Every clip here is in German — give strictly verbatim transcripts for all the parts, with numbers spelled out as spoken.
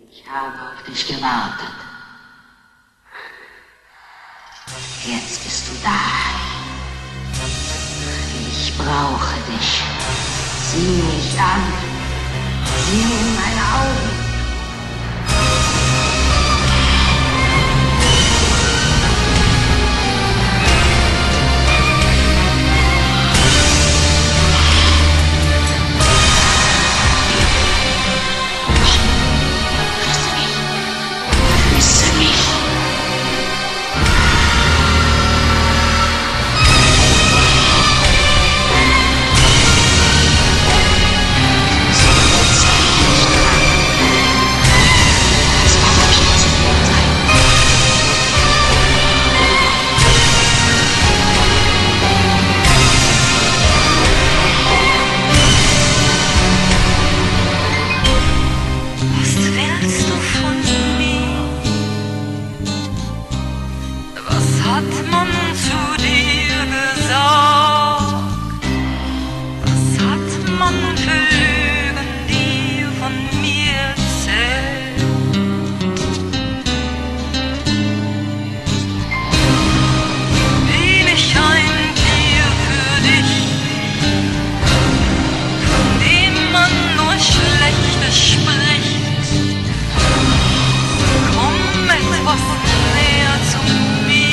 Ich habe auf dich gewartet. Jetzt bist du da. Ich brauche dich. Sieh mich an. Sieh in meine Augen. Hat man zu dir gesagt? Was hat man für Lügen dir von mir erzählt? Bin ich ein Tier für dich, von dem man nur Schlechtes spricht? Komm etwas näher zu mir.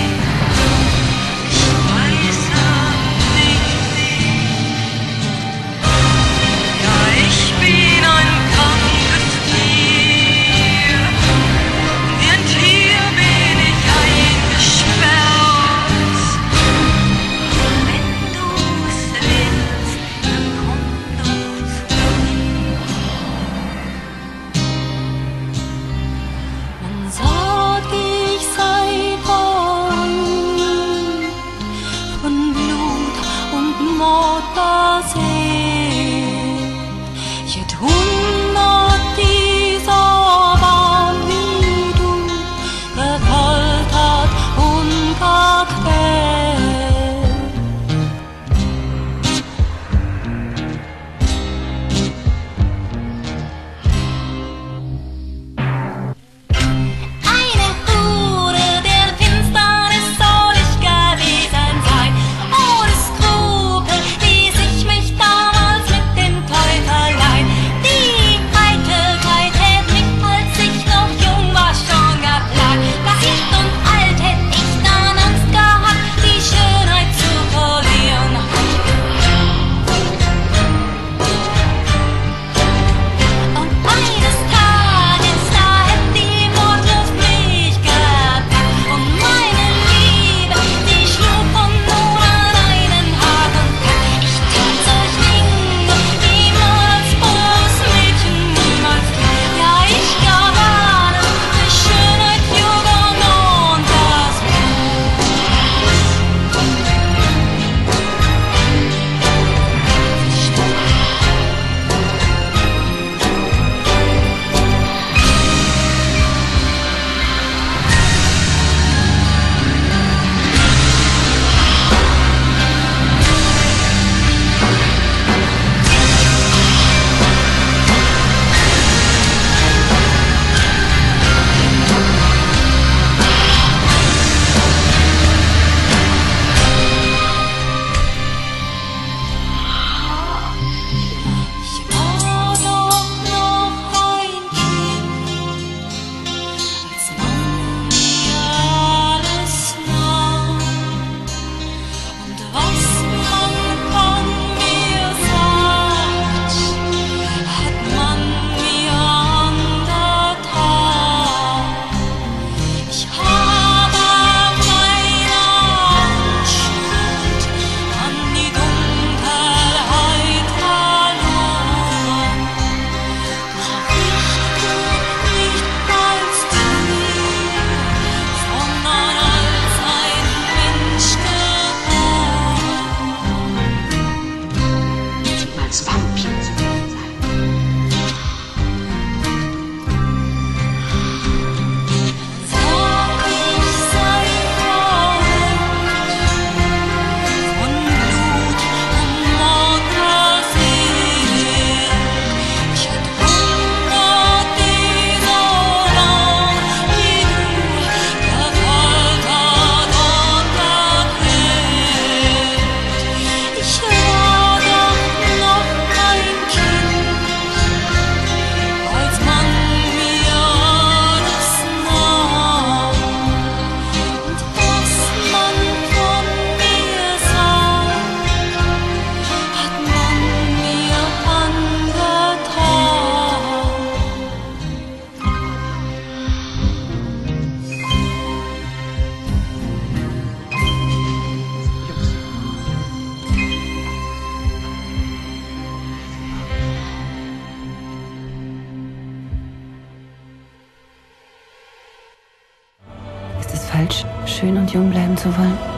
Je hundert dieser Bahn wie du gefoltert und gequält. Eine Hure der Finsternis soll ich gewesen sein, ohne Skrupel ließ ich mich damals mit dem Teufelein. Die falsch, schön und jung bleiben zu wollen?